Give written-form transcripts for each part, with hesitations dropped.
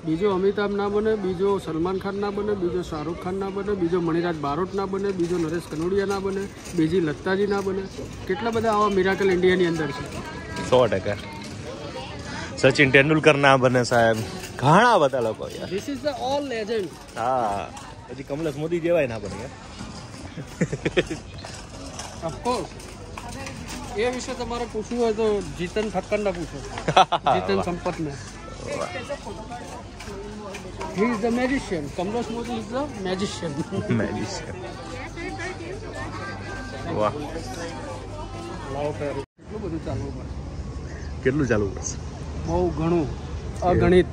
બીજો અમિતાભ ના બને, બીજો સલમાન ખાન ના બને, બીજો શાહરૂખ ખાન ના બને, બીજો મણિરાજ બારોટ ના બને, બીજો નરેશ કનોડિયા ના બને, બીજી લતાજી ના બને. કેટલા બધા આવા મિરાકલ ઇન્ડિયાની અંદર છે. 100%. સચિન તેંડુલકર ના બને સાહેબ, ઘણા બધા લોકો યાર. This is the all legend. હા, પછી કમલેશ મોદી જેવાય ના બને યાર. ઓફકોર્સ. એ વિશે તમારે પૂછવું હોય તો જીતન ઠક્કર ના પૂછો, જીતન સંપત ને. He is the magician. Kamlesh Modi is the magician. Magician. વાહ. કેટલું બધું ચાલવું પડે. કેટલું ચાલવું પડશે? બહુ ઘણું, અગણિત.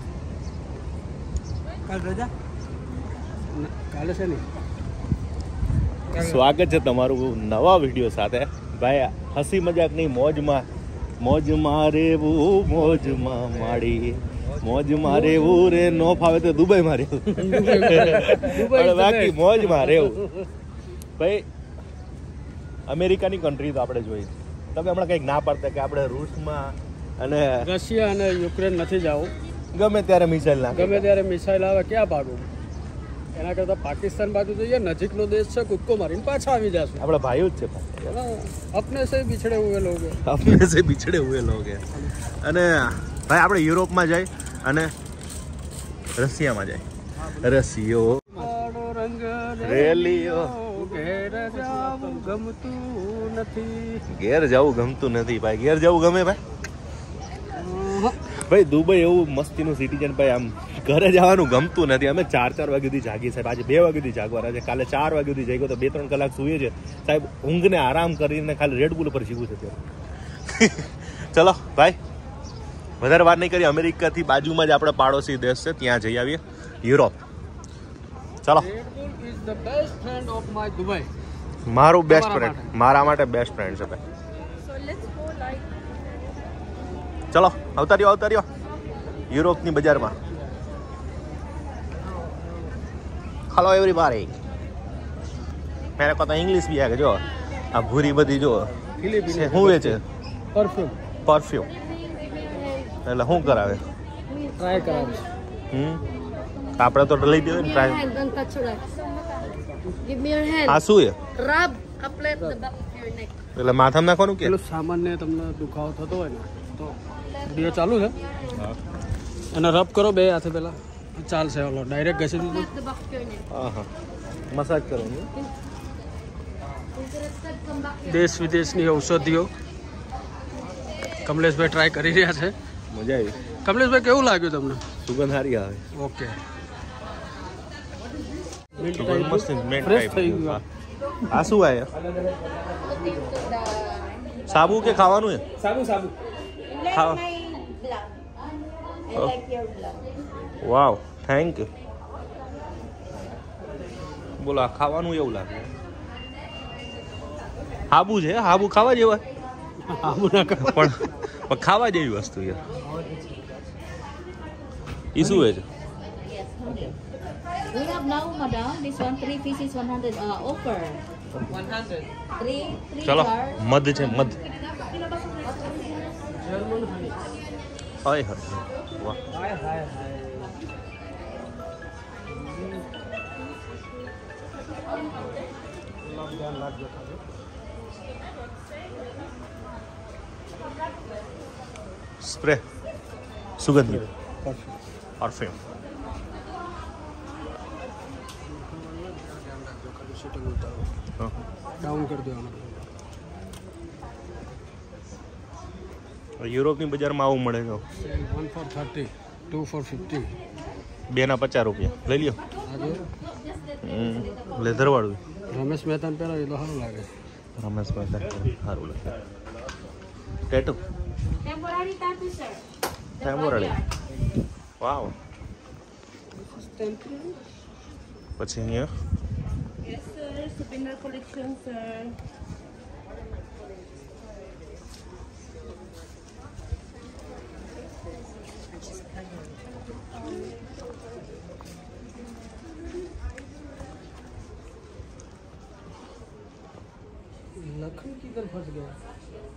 કાલ રજા? કાલે છે નહીં. સ્વાગત છે તમારું નવા વિડીયો સાથે. ભાઈ હસી મજાક નહીં, મોજમાં રેવું, મોજમાં માડી, મોજમાં રેવું રે, નો ફાવે તો દુબઈમાં રહેવું, બાકી મોજમાં રહેવું. ભાઈ અમેરિકાની કન્ટ્રી તો આપણે જોઈ, તમે હમણાં કંઈક ના પાડતા કે આપણે રૂસમાં અને રશિયા અને યુક્રેન નથી જવું. ગમે ત્યારે મિસાઇલ નાખે, ગમે ત્યારે મિસાઇલ આવે, ક્યાં ભાગવું? એના કરતાં પાકિસ્તાન બાજુ જઈએ, નજીકનો દેશ છે, કૂદકો મારીને પાછા આવી જશું. આપણા ભાઈઓ જ છે. અપને સે બિછડે હુએ લોગ, અપને સે બિછડે હુએ લોગ. અને ભાઈ આપણે યુરોપમાં જાય અને રશિયામાં જાય. રશિયો રંગ રેલિયો, ઘેર જાવું ગમતું નથી. ઘેર જવું ગમતું નથી ભાઈ. ઘેર જવું ગમે ભાઈ? ભાઈ દુબઈ એવું મસ્તીનું સિટી છે ને ભાઈ, આમ ઘરે જવાનું ગમતું નથી. અમે 4 વાગ્યા સુધી જાગી સાહેબ, આજે 2 વાગ્યા સુધી જાગવાના છે. કાલે 4 વાગ્યા સુધી જાગ્યો તો 2-3 કલાક સૂઈએ છે સાહેબ. ઊંઘને આરામ કરીને ખાલી રેડબુલ પર જીવું છે ત્યારે. ચલો ભાઈ વધારે વાત નહીં કરી. અમેરિકાથી બાજુમાં જ આપણે પાડોશી દેશ છે, ત્યાં જઈ આવીએ, યુરોપ. ચલો. મારું બેસ્ટ ફ્રેન્ડ, મારા માટે બેસ્ટ ફ્રેન્ડ છે ભાઈ. चलो अवतारियो यूरोपनी बाजार में. Hello everybody. मेरे को तो इंग्लिश भी है जो आ भूरी बदी जो હું વેચે પરફ્યુમ એટલે શું કરાવે? ટ્રાય કરાવે. આપણે તો લઈ દેવું ને ટ્રાય. આ શું છે? Rub, apply the back of your neck. એટલે માથામાં નાખવાનું કે પેલું સામાન્ય તમને દુખાવો થતો હોય ને તો વિડિયો ચાલુ છે, અને રબ કરો બે હાથે પેલા ચાલશે. ઓલો ડાયરેક્ટ ઘસી દીધું. The back of your neck. હા મસાજ કરવાનું. Interested, come back here. દેશ વિદેશની ઔષધિઓ કમલેશભાઈ ટ્રાય કરી રહ્યા છે. મજા આવી. કમલેશભાઈ કેવું લાગ્યું તમને? સુગંધ સારી આવે. ઓકે. સુગંધ મસ્ત મેન્ટ ફ્રેશ ટાઈપ. થઈ ગયું. આ શું આવે? સાબુ કે ખાવાનું છે? સાબુ ખાવા. Wow thank you. બોલો આ ખાવાનું એવું લાગે. હાબુ છે? હાબુ ખાવા જેવા? આબુ ના પણ ખાવા જેવી વસ્તુ યાર. એ શું છે? We have now, madam, this one 3 pieces 100 offer. 100. 3 ચલો jars. મધ છે મધ. હાય હાય વાહ. હાય હાય હાય. ધ્યાન રાખજો ખાલી. સ્પ્રે સુગંધી પરફ્યુમ. ડાઉન કરી દેવાનું. યુરોપની બજારમાં આવું મળે છે. 1 for 30, 2 for 50. 2 ના 50 રૂપિયા લઈ લ્યો. આજે લેધર વાળું. રમેશ મહેતાને પહેલા એ તો સારું લાગે. રમેશ મહેતા સારું લાગે. Tattoo Temporary tattoo, sir. Temporary. Wow. પછી અહીંયા Yes, sir. Souvenir collection, sir. Lakhan किधर फंस गया?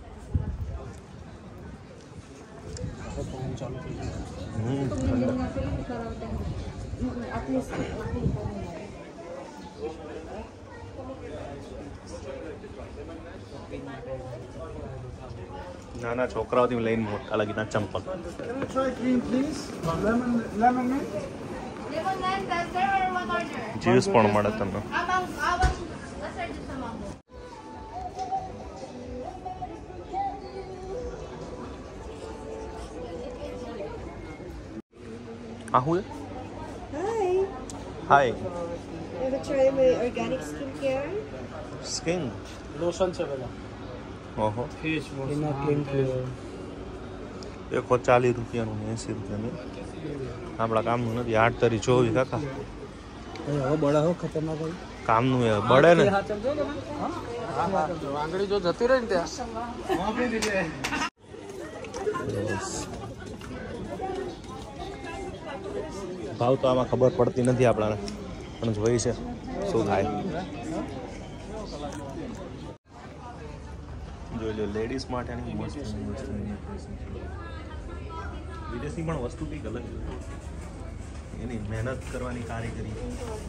चालू At least. નાના છોકરાઓથી લઈને મોટા લગીના ચંપલ. Try green, please. Lemon mint. Lemon lime, sir, or one order? Juice પણ મળે તમને. Abang, let's start just a mango. આ શું છે? Hi. Hi Ever try my organic skincare? Skin. Lotion છે બધા ઓહો face wash In a clean flavor. 140 રૂપિયાનું ને 80 રૂપિયાનું. આપણા કામનું નથી. 8 તરી 24 કાકા હવે બડા હો ખતરનાક હોય. કામનું એ બળે ને. આંગળી જો જતી રહી ને ત્યાં ભાવ તો આમાં ખબર પડતી નથી આપણાને, પણ જોઈ છે શું થાય. જોઈ લો લેડીઝ માટેની મસ્ત વસ્તુ. વિદેશની પણ વસ્તુ કંઈક અલગ છે, એની મહેનત કરવાની કારીગરી.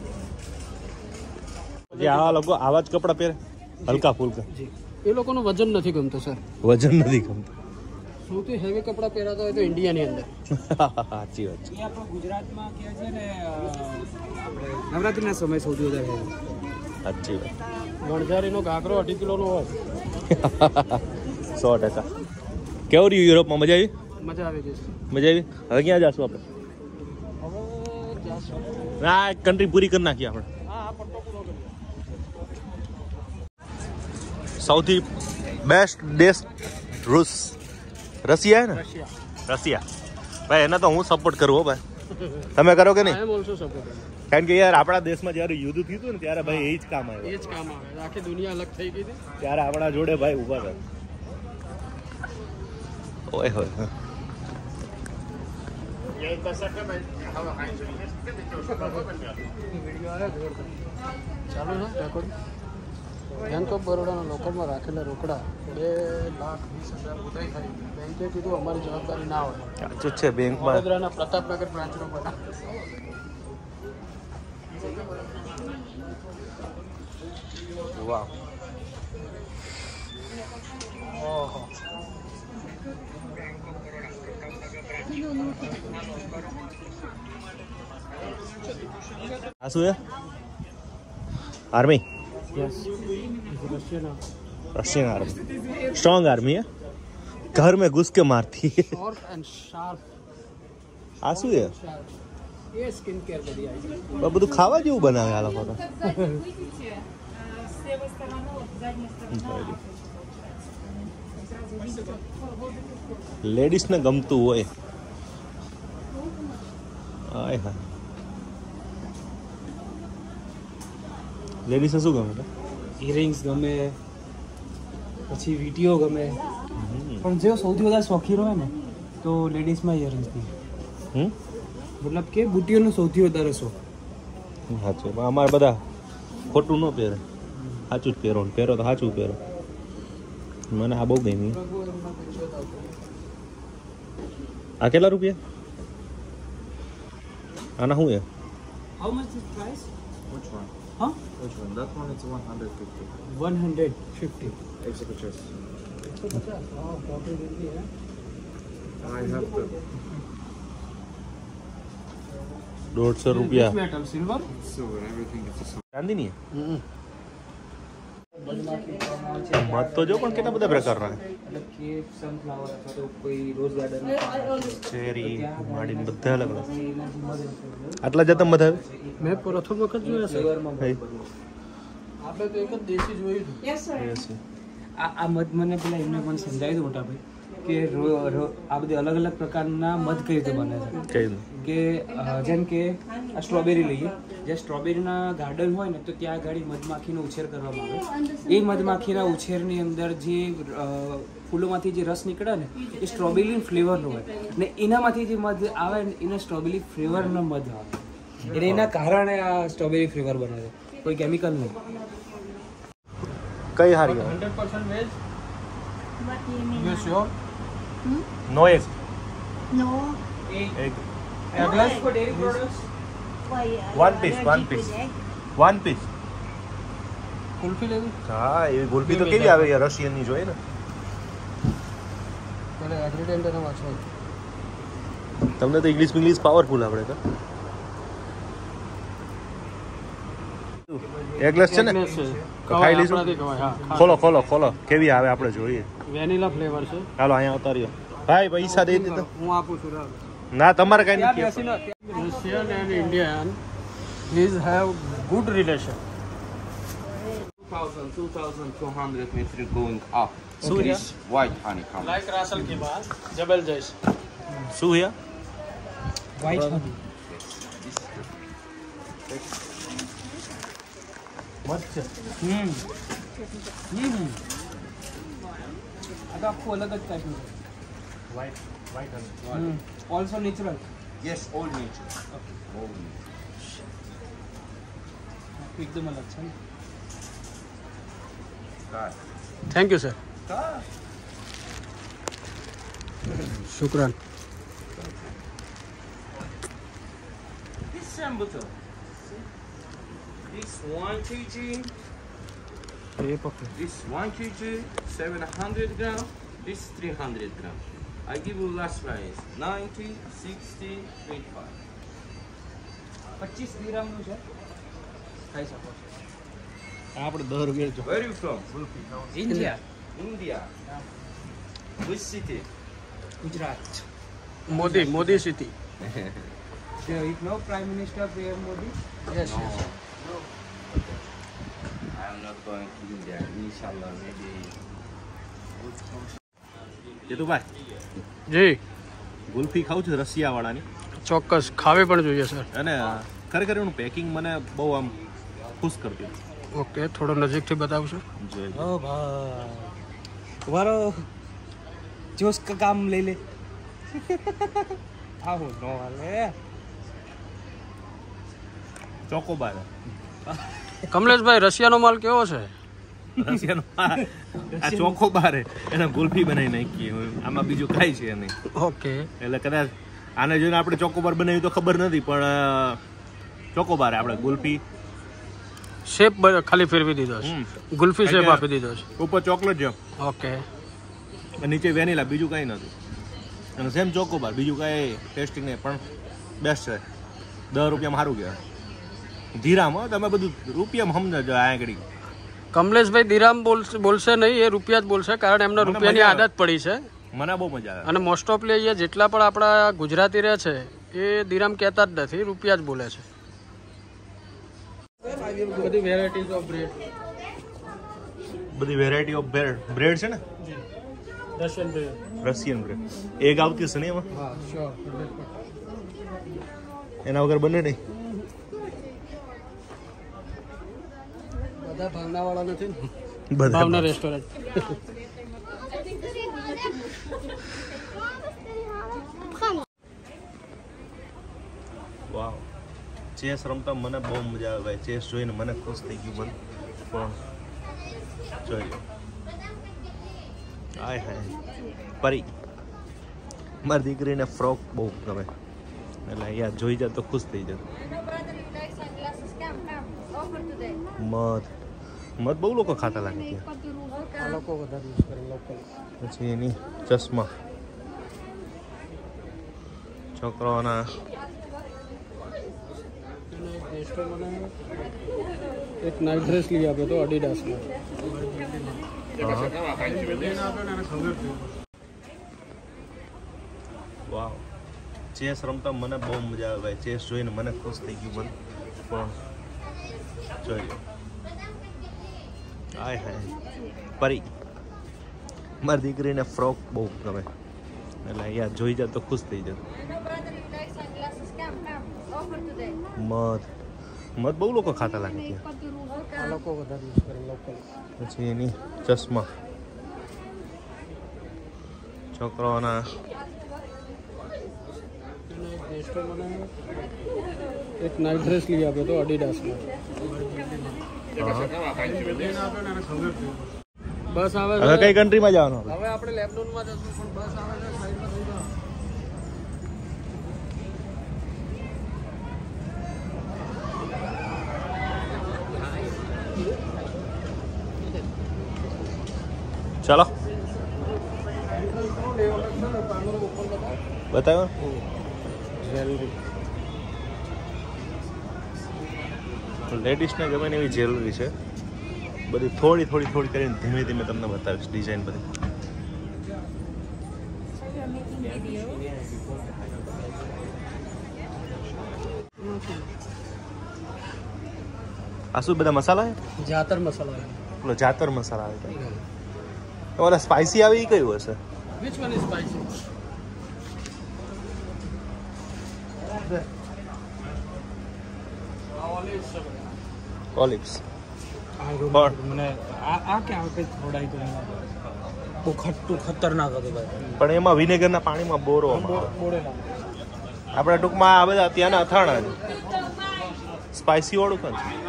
જે આવા લોકો આવા જ કપડાં પહેરે હલકા ફુલકા, એ લોકોનું વજન નથી ગમતું સર. વજન નથી ગમતું. સૌથી હેવી કપડાં પહેરાતા હોય તો ઇન્ડિયાની અંદર. સાચી વાત છે. એ આપણો ગુજરાતમાં કે છે ને આપણે નવરાત્રિના સમય સૌથી વધારે heavy. સાચી વાત. વણઝારીનો ઘાઘરો 2.5 કિલોનો હોય. 100%. કેવું રહ્યું યુરોપમાં? મજા આવી? મજા આવી ગઈ છે. મજા આવી. હવે ક્યાં જાશું આપણે? હવે જાશું. ના, કન્ટ્રી પૂરી કરી નાખીએ આપણે. હા પટ્ટો પૂરો કરી. સૌથી બેસ્ટ દેશ રૂસ, રશિયા હે ને? રશિયા. રશિયા ભાઈ, એને તો હું સપોર્ટ કરું હો ભાઈ. તમે કરો કે નહીં? I am also support. કારણ કે યાર આપણા દેશમાં જ્યારે યુદ્ધ થયું હતું ને ત્યારે ભાઈ એ જ કામ આવ્યું. એ જ કામ આવે. આખી દુનિયા અલગ થઈ ગઈ હતી. ત્યારે આપણા જોડે ભાઈ ઊભા હતા. ઓય હોય. ચાલુ છે રેકોર્ડ. બેંક ઓફ બરોડાના લોકરમાં રાખેલા રોકડા 2,20,000 ઉધાઈ થઈ. બેંકે કીધું અમારી જવાબદારી ના હોય. સાચું જ છે. બેંકમાં વડોદરાના પ્રતાપનગર બ્રાન્ચનો બનાવ. વાહ. ઓહો. આ શું છે? Army. Yes. Russian Russian army strong army है, घर में घुस के मारती है. Short and sharp. આ શું છે? એ સ્કિન કેર બધી આવી ગઈ. બધું ખાવા જેવું બનાવે આ લોકો તો. લેડીઝ ને ગમતું હોય. આય હા, લેડીઝ ને શું ગમે? ઇયરિંગ્સ ગમે, પછી વીટીઓ ગમે, પણ જો સૌથી વધારે શોખીન હોય ને તો લેડીઝમાં ઇયરિંગ્સની. મતલબ કે બુટીઓનો સૌથી વધારે શોખ. સાચું. અમારે બધા ખોટું ન પહેરે, સાચું જ પહેરો. પહેરો તો સાચું પહેરો. મને આ બહુ ગમી. આ કેટલા રૂપિયા? આના શું છે? How much is price? Which one? હા, Which one? That one is 150. 150. Executors. 150. હા, મોટી કેટલી હે? I have the 150 રૂપિયા. Metal silver. silver. Everything is the silver. ચાંદીની મધ તો જો, પણ કેટલા બધા પ્રકારના એટલે કે સનફ્લાવર અથવા તો કોઈ રોઝ ગાર્ડન, ચેરી માંડીને બધા અલગ અલગ. આટલા જતા મધ આવે? મેં પ્રથમ વખત જોયા છે. ફ્લેવરમાં હે. આપણે તો એક જ દેશી જોયું હતું. Yes, sir. આ મધ મને પેલા એમને પણ સમજાવી દો મોટા ભાઈ કે આ બધી અલગ અલગ પ્રકારના મધ કઈ રીતે બને છે. કઈ કે જેમ કે આ સ્ટ્રોબેરી લઈએ, જે સ્ટ્રોબેરીના ગાર્ડન હોય ને તો ત્યાં આગળ મધમાખીનો ઉછેર કરવામાં આવે. એ મધમાખીના ઉછેરની અંદર જે ફૂલોમાંથી જે રસ નીકળે ને એ સ્ટ્રોબેરી ફ્લેવરનો હોય ને એનામાંથી જે મધ આવે ને એને સ્ટ્રોબેરી ફ્લેવરનો મધ આવે. એટલે એના કારણે આ સ્ટ્રોબેરી ફ્લેવર બને છે, કોઈ કેમિકલ નહીં. કઈ હારી? 100% veg. What do you mean? You sure? No egg. No. Egg Glass for dairy products. One piece, one piece. One piece. Kulfi લેવી હા એવી ગુલપી તો કેવી આવે યાર રશિયનની જોઈએ ને એટલે એગ્રીડેન્ટ એને વાંચવાનું તમને તો ઇંગ્લિશ પાવરફુલ આવડે તો એક ગ્લાસ છે ને ખાઈ લઈશું ખોલો ખોલો ખોલો કેવી આવે આપણે જોઈએ વેનીલા ફ્લેવર છે ચાલો અહીંયા ઉતાર્યો ભાઈ પૈસા દઈ દીધો હું આપું છું ના તમારે કઈ નથી Russian and Indian these have good relation 2,200 meters going up. So it is White honeycomb. like Russell ke baad Jebel Jais શું હે White honey. મસ્ત છે આ તો આખું અલગ જ ટાઈપનું છે. White white honey Also natural. Yes, all nature. All nature. એકદમ અલગ છે ને. થેન્ક યુ સર શુક્રાન This sambuca. This 1 kg. એ પકડ This 1 kg, 700 gram. This 300 gram. I give you last price 90, 60, 25. 25 દિરહમનું છે. ખાઈ શકો છો. આપણે 10 રૂપિયા જો Where are you from? India. India. Which city? Gujarat. Modi city If no Prime Minister PM Modi. Yes No. I am not going to India. Inshallah, maybe. Jetubhai ji kulfi ખાઉં છું Russia વાળાની ચોક્કસ ખાવી પણ જોઈએ સર અને ખરેખર એનું પેકિંગ મને બહુ આમ ખુશ કરતી ઓકે થોડો નજીકથી બતાવશો જોઈ ઓ ભાઈ. તમારો જોશ કા કામ લઈ લે. આવું નો હાલે. ચોકોબાર કમલેશભાઈ રશિયાનો માલ કેવો છે રશિયાનો આ ચોકોબાર એને ગુલ્ફી બનાવી નાખી આમાં બીજું કાંઈ છે નહીં ઓકે એટલે કદાચ આને જોઈને આપણે ચોકોબાર બનાવી તો ખબર નથી પણ ચોકોબાર આપણે ગુલ્ફી શેપ ખાલી ફેરવી દીધો છે ગુલ્ફી શેપ આપી દીધો છે ઉપર ચોકલેટ જેમ ઓકે અને નીચે વેનીલા બીજું કાંઈ નથી અને સેમ ચોકોબાર બીજું કાંઈ ટેસ્ટિંગ નહીં પણ બેસ્ટ છે 10 રૂપિયામાં સારું કહેવાય ધીરામ હો તમે બધું રૂપિયામાં સમજો આ આગળ કમલેશભાઈ દિરામ બોલશે નહીં એ રૂપિયા જ બોલશે કારણ એમને મને રૂપિયાની મજા આવે. આદત પડી છે મને બહુ મજા આવે અને મોસ્ટ ઓફલી અહીંયા જેટલા પણ આપણા ગુજરાતી રહે છે એ દિરામ કહેતા જ નથી રૂપિયા જ બોલે છે બધી વેરાયટીઝ ઓફ બ્રેડ બધી વેરાયટી ઓફ બ્રેડ છે ને રશિયન બ્રેડ રશિયન બ્રેડ એક આવતી છે ને એમાં હા શ્યોર એના વગર બને નહીં બધા ભાવનાવાળા નથી ને બધા ભાવના રેસ્ટોરન્ટ વાવ ચેસ રમતા મને બહુ મજા આવે ભાઈ ચેસ જોઈને મને ખુશ થઈ ગયું મન પણ જોઈ લો હાય હાય પરી મારી દીકરીને ફ્રોક બહુ ગમે એટલે યાર જોઈ જાય તો ખુશ થઈ જાય મધ મધ બહુ લોકો ખાતા લાગે ત્યાં આ લોકો વધારે યુઝ કરે લોકલ પછી એની ચશ્મા છોકરાઓના એક નાઇટ ડ્રેસ લઈ આપ્યો તો અડીડાસમાં વાવ ચેસ રમતા મને બહુ મજા આવે ભાઈ ચેસ જોઈને મને ખુશ થઈ ગયું મન પણ જોઈ લો હાય હાય પરી મારી દીકરીને ફ્રોક બહુ ગમે એટલે યાર જોઈ જાય તો ખુશ થઈ જાય મધ મધ બહુ લોકો ખાતા લાગે ત્યાં આ લોકો વધારે યુઝ કરે લોકલ પછી એની ચશ્મા છોકરાઓના એક નાઇટ ડ્રેસ લઈ આપ્યો તો અડીડાસમાં બસ આવે હવે કઈ કન્ટ્રીમાં જવાનું હવે આપણે લેબનોનમાં જશું પણ બસ આવે છે સાઈડમાં થઈ જાઓ ચાલો બતાવો લેડીઝને ગમે ને એવી જ્વેલરી છે બધી થોડી થોડી થોડી કરીને ધીમે ધીમે તમને બતાવીશ ડિઝાઇન બધી આ શું બધા મસાલા જાતર મસાલા પેલો જાતર મસાલા આવે ઓલા સ્પાઇસી આવે એ કયું હશે Which one is spicy? Olives મને આ કે આવે થોડાઈ તો બહુ ખટ્ટું ખતરનાક હતું ભાઈ પણ એમાં વિનેગરના પાણીમાં બોરવામાં આવે આપણા ટૂંકમાં આ બધા ત્યાંના અથાણા છે સ્પાઇસી વાળું કોણ છે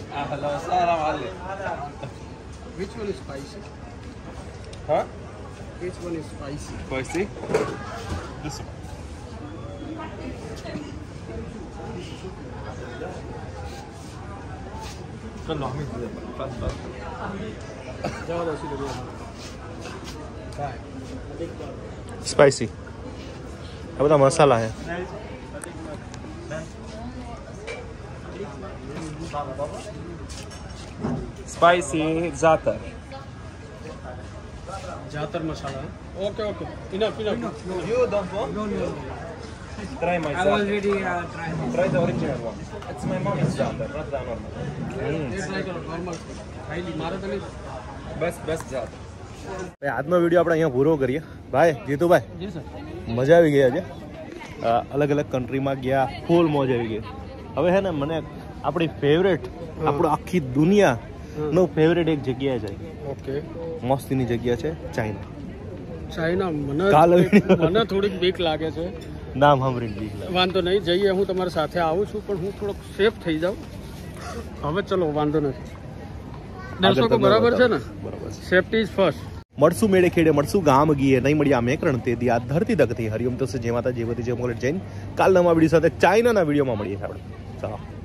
Which one is spicy? હા Which one is spicy? Spicy This one. ચલો અમે જવા દો સીધું સ્પાઇસી આ બધા મસાલા છે સ્પાઈસી જાતર જાતર મસાલા okay okay enough You don't want? Try my I already Try the original one. It's my mommy's zatar, not the normal. Normal ખાઈ મારે તો નહીં Best zatar. ભાઈ આજનો વિડીયો આપણે અહીંયા પૂરો કરીએ ભાઈ જીતુભાઈ જી સર મજા આવી ગઈ આજે અલગ અલગ કન્ટ્રીમાં ગયા ફૂલ મોજ આવી ગઈ હવે હે ને મને આપણી ફેવરેટ આપણું આખી દુનિયાનો ફેવરેટ એક જગ્યાએ છે ઓકે મસ્તીની જગ્યા છે ચાઇના ચાઇના કાલે મને થોડીક બીક લાગે છે નામ સાંભળીને બીક લાગે વાંધો નહીં જઈએ હું તમારી સાથે આવું છું પણ હું થોડોક સેફ થઈ જાઉં હવે ચલો વાંધો નથી દર્શકો બરાબર છે ને બરાબર સેફટી ઇઝ ફર્સ્ટ મળશું મેળે ખેડે મળશું ગામ ગીએ નહીં મળ્યા મેકરણ તે દી આ ધરતી તકતી હરિયમ તો જય માતા જય વતી જય મોગલ જૈન કાલ નવા વિડીયો સાથે ચાઇનાના વિડીયોમાં મળીએ આપણે ચાલો